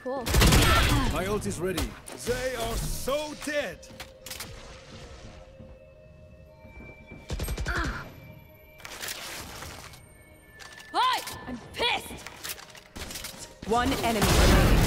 Cool. My ult is ready. They are so dead. Hi! I'm pissed! One enemy remaining.